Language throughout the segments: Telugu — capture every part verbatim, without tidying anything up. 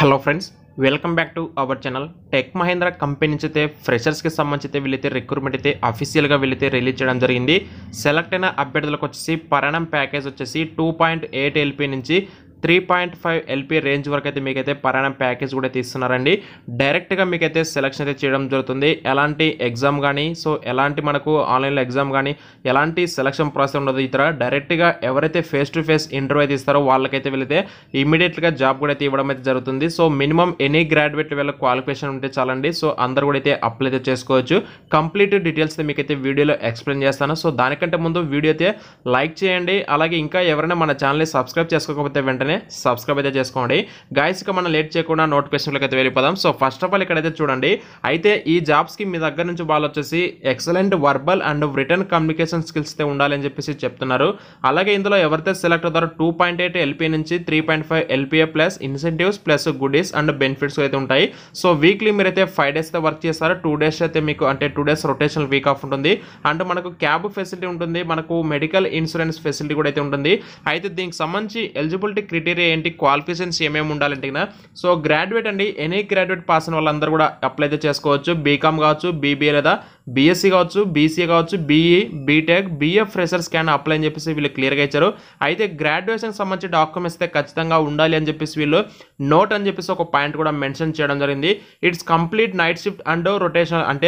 Hello friends, welcome back to our channel. Tech Mahindra company నుంచి అయితే ఫ్రెషర్స్కి సంబంధించి అయితే వీళ్ళైతే రిక్రూట్మెంట్ అయితే అఫీషియల్గా వీళ్ళైతే రిలీజ్ చేయడం జరిగింది. సెలెక్ట్ అయిన అభ్యర్థులకు వచ్చేసి పరణం ప్యాకేజ్ వచ్చేసి టూ పాయింట్ ఎయిట్ ఎల్పీ నుంచి three point five LP range వరకు అయితే మీకైతే పరణం ప్యాకేజ్ కూడా తీస్తున్నారండి. డైరెక్ట్గా మీకైతే సెలెక్షన్ అయితే చేయడం జరుగుతుంది. ఎలాంటి ఎగ్జామ్ కానీ సో ఎలాంటి మనకు ఆన్లైన్లో ఎగ్జామ్ కానీ ఎలాంటి సెలక్షన్ ప్రాసెస్ ఉండదు. ఇతర డైరెక్ట్గా ఎవరైతే ఫేస్ టు ఫేస్ ఇంటర్వ్యూ అయితే ఇస్తారో వాళ్ళకైతే వెళితే ఇమీడియట్గా జాబ్ కూడా అయితే ఇవ్వడం అయితే జరుగుతుంది. సో మినిమం ఎనీ గ్రాడ్యుయేట్ వీళ్ళ క్వాలిఫికేషన్ ఉంటే చాలండి. సో అందరు కూడా అయితే అప్లై అయితే చేసుకోవచ్చు. కంప్లీట్ డీటెయిల్స్ అయితే మీకైతే వీడియోలో ఎక్స్ప్లెయిన్ చేస్తాను. సో దానికంటే ముందు వీడియో అయితే లైక్ చేయండి. అలాగే ఇంకా ఎవరైనా మన ఛానల్ని సబ్స్క్రైబ్ చేసుకోకపోతే వెంటనే సబ్స్క్రైబ్ అయితే చేసుకోండి. గైస్ ఇక మనం లేట్ చేయకుండా నోటిఫికేషన్లోకి అయితే వెళ్ళిపోదాం. సో ఫస్ట్ ఆఫ్ ఆల్ ఇక్కడైతే చూడండి, అయితే ఈ జాబ్స్కి మీ దగ్గర నుంచి వాళ్ళు వచ్చేసి excellent verbal and written communication skills అయితే ఉండాలని చెప్పేసి చెప్తున్నారు. అలాగే ఇందులో ఎవరైతే సెలెక్ట్ అవుతారో టూ పాయింట్ ఎయిట్ ఎల్పీ నుంచి three point five LPA plus incentives plus goodies and benefits అయితే ఉంటాయి. సో వీక్లీ మీరైతే ఫైవ్ డేస్ అయితే వర్క్ చేస్తారు. టూ డేస్ అయితే మీకు అంటే two days rotational week off ఉంటుంది. అండ్ మనకు క్యాబ్ ఫెసిలిటీ ఉంటుంది, మనకు మెడికల్ ఇన్సూరెన్స్ ఫెసిలిటీ కూడా అయితే ఉంటుంది. అయితే దీనికి సంబంధించి ఎలిజిబిలిటీ క్రైటీరియా ఏంటి, క్వాలిఫికేషన్స్ ఏమేమి ఉండాలంటే సో గ్రాడ్యుయేట్ అండి, ఎనీ గ్రాడ్యుయేట్ పాస్ అయిన వాళ్ళందరూ కూడా అప్లై అయితే చేసుకోవచ్చు. బీకామ్ కావచ్చు, బీబీఏ లేదా బీఎస్సీ కావచ్చు, బీసీఏ కావచ్చు, BE, BTech, BF freshers can apply అని చెప్పేసి వీళ్ళు క్లియర్గా ఇచ్చారు. అయితే గ్రాడ్యుయేషన్కి సంబంధించి డాక్యుమెంట్స్ అయితే ఖచ్చితంగా ఉండాలి అని చెప్పేసి వీళ్ళు నోట్ అని చెప్పేసి ఒక పాయింట్ కూడా మెన్షన్ చేయడం జరిగింది. It's complete night shift and rotation, అంటే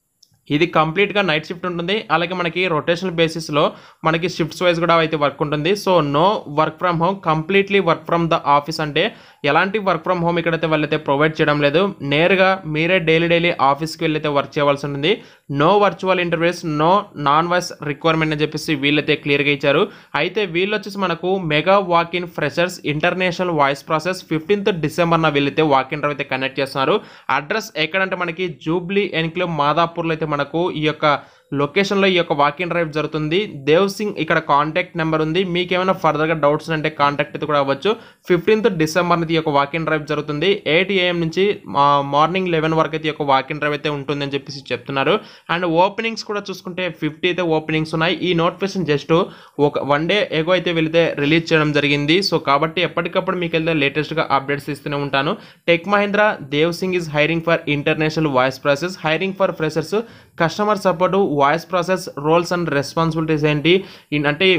ఇది కంప్లీట్గా నైట్ షిఫ్ట్ ఉంటుంది. అలాగే మనకి రొటేషనల్ బేసిస్లో మనకి షిఫ్ట్స్ వైజ్ కూడా అయితే వర్క్ ఉంటుంది. So no work from home, completely work from the office, అంటే ఎలాంటి వర్క్ ఫ్రమ్ హోమ్ ఇక్కడైతే వాళ్ళైతే ప్రొవైడ్ చేయడం లేదు. నేరుగా మీరే డైలీ డైలీ ఆఫీస్కి వెళ్ళైతే వర్క్ చేయవలసి ఉంటుంది. No virtual interviews, no non voice requirement అని చెప్పేసి వీళ్ళైతే క్లియర్గా ఇచ్చారు. అయితే వీళ్ళు వచ్చేసి మనకు mega walk in freshers international voice process fifteenth డిసెంబర్న వీళ్ళైతే వాక్ ఇన్ అయితే కనెక్ట్ చేస్తున్నారు. అడ్రస్ ఎక్కడంటే మనకి జూబ్లీ ఎన్క్లేవ్ మాదాపూర్లో అయితే మనకు ఈ యొక్క లొకేషన్లో ఈ యొక్క వాకింగ్ డ్రైవ్ జరుగుతుంది. దేవ్ సింగ్ ఇక్కడ కాంటాక్ట్ నెంబర్ ఉంది. మీకు ఏమైనా ఫర్దర్గా డౌట్స్ అంటే కాంటాక్ట్ అయితే కూడా అవ్వచ్చు. ఫిఫ్టీన్త్ డిసెంబర్ ఈ యొక్క వాకింగ్ డ్రైవ్ జరుగుతుంది. ఎయిట్ ఏఎం నుంచి మార్నింగ్ లెవెన్ వరకు అయితే ఈ యొక్క వాకింగ్ డ్రైవ్ అయితే ఉంటుంది అని చెప్పేసి చెప్తున్నారు. అండ్ ఓపెనింగ్స్ కూడా చూసుకుంటే ఫిఫ్టీ అయితే ఓపెనింగ్స్ ఉన్నాయి. ఈ నోటిఫికేషన్ జస్ట్ ఒక వన్ డే ఎగో అయితే వెళితే రిలీజ్ చేయడం జరిగింది. సో కాబట్టి ఎప్పటికప్పుడు మీకు వెళ్తే లేటెస్ట్గా అప్డేట్స్ ఇస్తూనే ఉంటాను. Tech Mahindra Dev Singh is hiring for international voice process, hiring for freshers, customer support, voice process, roles and responsibilities ఏంటి అంటే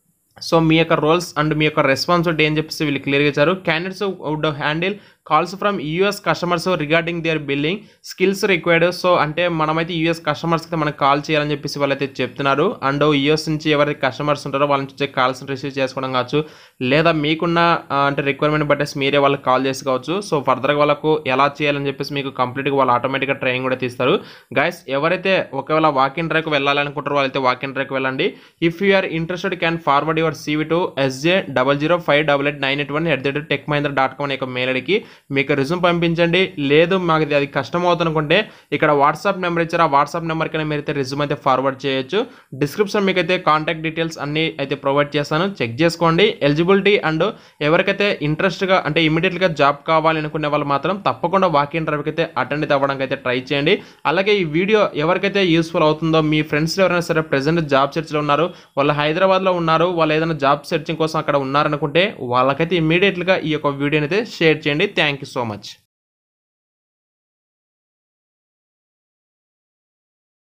సో మీ యొక్క రోల్స్ అండ్ మీ యొక్క రెస్పాన్సిబిలిటీ అని చెప్పేసి వీళ్ళు క్లియర్గా ఇచ్చారు. Candidates would handle calls from US customers regarding their billing skills required. So అంటే మనమైతే యూఎస్ కస్టమర్స్కి మనకు కాల్ చేయాలని చెప్పేసి వాళ్ళైతే చెప్తున్నారు. అండ్ యూఎస్ నుంచి ఎవరైతే కస్టమర్స్ ఉంటారో వాళ్ళ నుంచి కాల్స్ రిసీవ్ చేసుకోవడం కావచ్చు, లేదా మీకున్న అంటే రిక్వైర్మెంట్ బట్టేసి మీరే వాళ్ళకి కాల్ చేసుకోవచ్చు. సో ఫర్దర్గా వాళ్ళకు ఎలా చేయాలని చెప్పేసి మీకు కంప్లీట్గా వాళ్ళు ఆటోమేటిక్గా ట్రైనింగ్ కూడా తీస్తారు. గైస్ ఎవరైతే ఒకవేళ వాకింగ్ డ్రైవ్కి వెళ్ళాలనుకుంటారో వాళ్ళైతే వాకింగ్ డ్రైవ్కి వెళ్ళండి. If you're interested can forward your CV to SJ double zero five double eight nine eight one at the rate tech Mahindra dot com అనే ఒక మెయిల్ ఐడికి మీకు రిజ్యూమ్ పంపించండి. లేదు మాకు అది కష్టం అవుతుందనుకుంటే ఇక్కడ వాట్సాప్ నెంబర్ ఇచ్చారు, ఆ వాట్సాప్ నెంబర్కి మీరైతే రిజ్యూమ్ అయితే ఫార్వర్డ్ చేయొచ్చు. డిస్క్రిప్షన్ మీకు అయితే కాంటాక్ట్ డీటెయిల్స్ అన్ని అయితే ప్రొవైడ్ చేస్తాను, చెక్ చేసుకోండి. ఎలిజిబిలిటీ అండ్ ఎవరికైతే ఇంట్రెస్ట్గా అంటే ఇమీడియట్గా జాబ్ కావాలి అనుకునే వాళ్ళు మాత్రం తప్పకుండా వాకింగ్ డ్రైవ్కి అయితే అటెండ్ అయితే అవ్వడానికి అయితే ట్రై చేయండి. అలాగే ఈ వీడియో ఎవరికైతే యూస్ఫుల్ అవుతుందో, మీ ఫ్రెండ్స్ ఎవరైనా సరే ప్రెజెంట్ జాబ్ సెర్చ్లో ఉన్నారు, వాళ్ళు హైదరాబాద్లో ఉన్నారు, వాళ్ళు ఏదైనా జాబ్ సెర్చింగ్ కోసం అక్కడ ఉన్నారనుకుంటే వాళ్ళకైతే ఇమీడియట్గా ఈ యొక్క వీడియోని అయితే షేర్ చేయండి. Thank you so much.